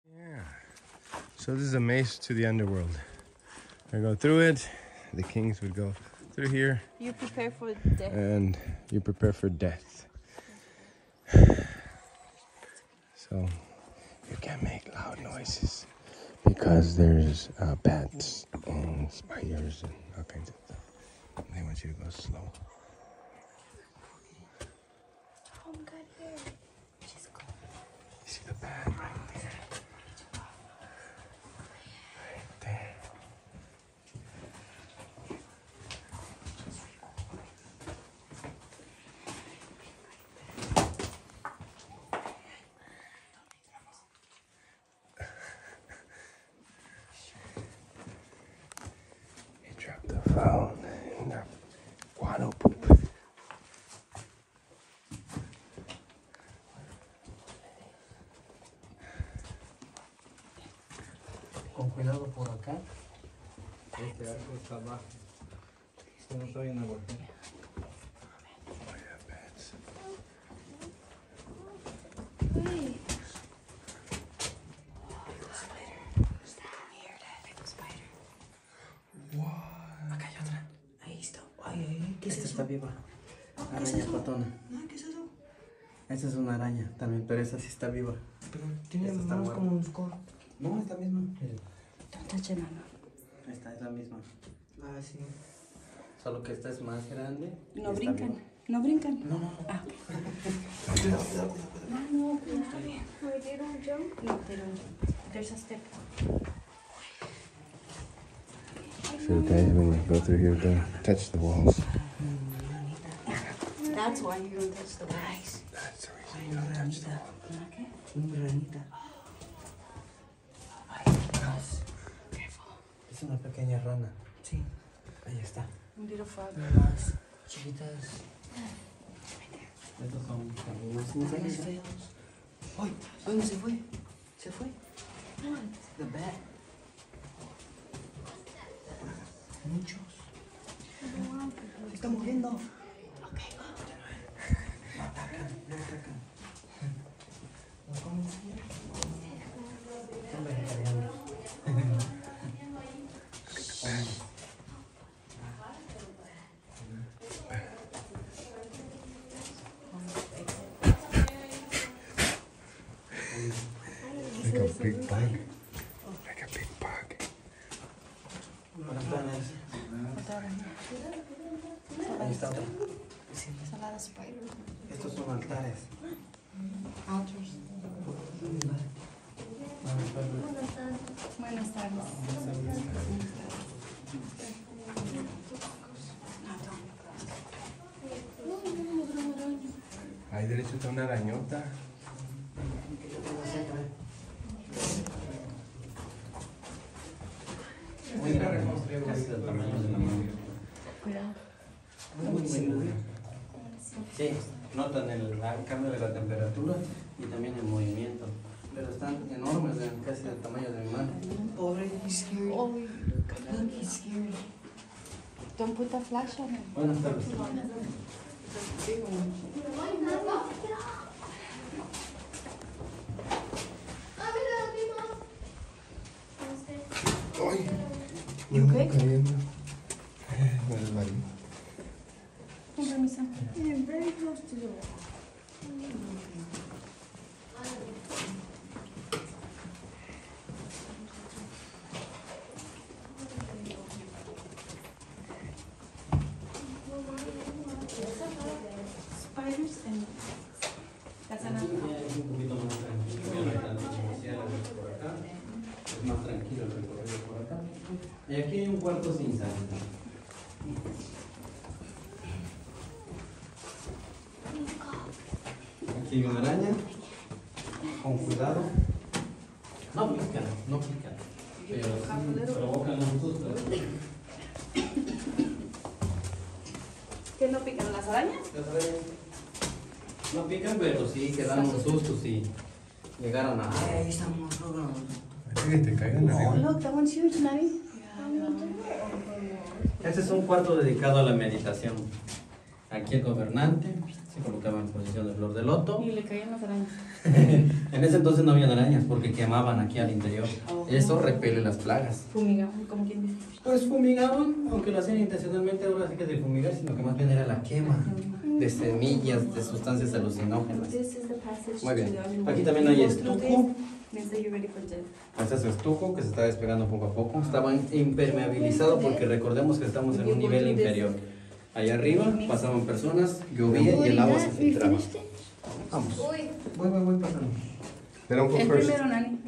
Yeah. So this is a maze to the underworld. I go through it. The kings would go through here. You prepare for death. And you prepare for death. So you can't make loud noises because there's bats and spiders and all kinds of stuff. They want you to go slow. Oh, God, here. Just go. You see the bat right there? Right there. He dropped the phone in the guano poop. Con cuidado por acá. Este arco está abajo. Si no estoy en la voltea. Oh yeah, bats. Hey. Acá hay otra. Ahí está. Ay, ¿qué es eso? Esta está viva. Araña patona. ¿Qué es eso? Esta es una araña también, pero esa sí está viva. Pero tiene Esta está más muerta. como un score. No, es la misma. Don't touch it, mama. Esta es la misma. Ah, sí. Solo que esta es más grande. y No está brincan. viva. No brincan. No, no. Ah, Cuidado, cuidado, cuidado. no, está bien. Wait, they don't jump? No, they don't jump. There's a step. So guys, when you go through here, don't touch the walls. That's why you don't touch the walls. That's the reason you don't touch the wall. Okay. Una ranita. Careful. Es una pequeña rana. Sí. Ahí está. Un little frog. Las chiquitas. Estos son algunos Están insectos. feos. ¡Ay! ¿Dónde se fue? ¿Se fue? The bat. Muchos. Se está moviendo. Ok. No atacan, no atacan. ¿No comen? Son vegetarianos. Like a big bug. Like a big bug. Ratones. Ahí está otra. There's a lot of spiders. Estos son altares. Altars. Buenas tardes. Ahí derecho está una arañota. Muy grande, casi del tamaño de la mano. Cuidado. Muy grande. Sí, notan el cambio de la temperatura y también el movimiento. Pero están enormes, casi del tamaño de mi mano. Pobre, he's scared. Oh, Look, he's scared. don't put the flash on him. Buenas tardes. ¡Ay! You okay? Cayendo. Me resbalé. Con permiso. Very close to the wall. Spiders and that's Aquí another. ya es un poquito más tranquilo, ya no hay tanto comercial por acá. Es más tranquilo el recorrido por acá. Y aquí hay un cuarto sin salida. Aquí hay una araña. Con cuidado. No pican, no pican. Pero sí provocan un susto. ¿Qué no pican las arañas? Las arañas no pican, pero sí que dan un susto si llegaran a... Ay, ahí estamos logrando. Parece que te caigan Oh, arriba. look, that one's huge, Nani. Este es un cuarto dedicado a la meditación. Aquí el gobernante se colocaba en posición de flor de loto. Y le caían las arañas. En ese entonces no había arañas porque quemaban aquí al interior. Oh. Eso repele las plagas. Fumigaban, como quien dice. Pues fumigaban, aunque lo hacían intencionalmente, ahora sí que de fumigar, sino que más bien era la quema de semillas, de sustancias alucinógenas. This is the passage Muy bien. to the other Aquí one. también hay You go through estuco. this, means that you're ready for death. Este es su estuco que se está despegando poco a poco. Estaba impermeabilizado porque recordemos que estamos en un nivel inferior. Allá arriba pasaban personas, llovía y el agua se filtraba. Vamos. Voy pasando. They don't go El first. primero, Nani.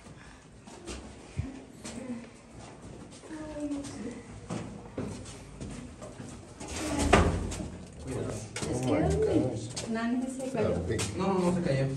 Cuidado. Oh my gosh. Nani se cayó. Big. No se cayó.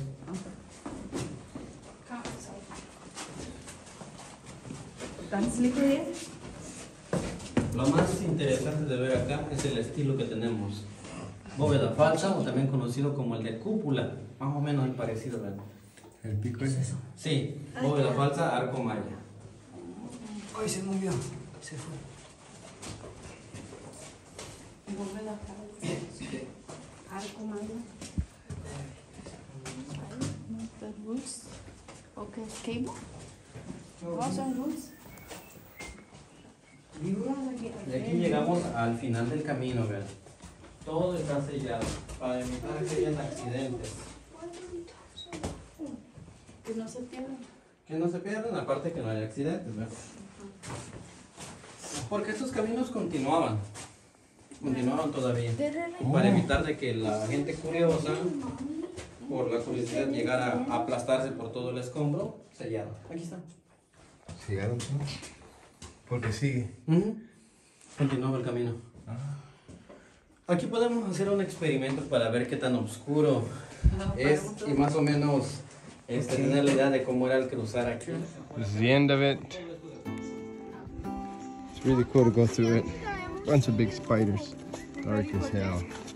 ¿Tan slippery? Lo más interesante de ver acá es el estilo que tenemos. Bóveda falsa, o también conocido como el de cúpula. Más o menos es parecido, ¿verdad? El pico es eso. Sí, bóveda falsa, arco maya. Ay, se movió. Se fue. Vuelve la falsa. Arco maya. The roots. Okay, cable. Oh, son roots. Y aquí llegamos al final del camino, ¿verdad? Todo está sellado para evitar que hayan accidentes. Que no se pierdan. Que no se pierdan, aparte que no haya accidentes, ¿verdad? Porque estos caminos continuaban todavía. Para evitar de que la gente curiosa, por la curiosidad, llegara a aplastarse por todo el escombro, sellado. Aquí está. ¿Llegaron tú? Porque sigue. Continuaba el camino. Aquí podemos hacer un experimento para ver qué tan oscuro es y más o menos tener la idea de cómo era el cruzar aquí. This is the end of it. It's really cool to go through it. Bunch of big spiders. Dark as hell.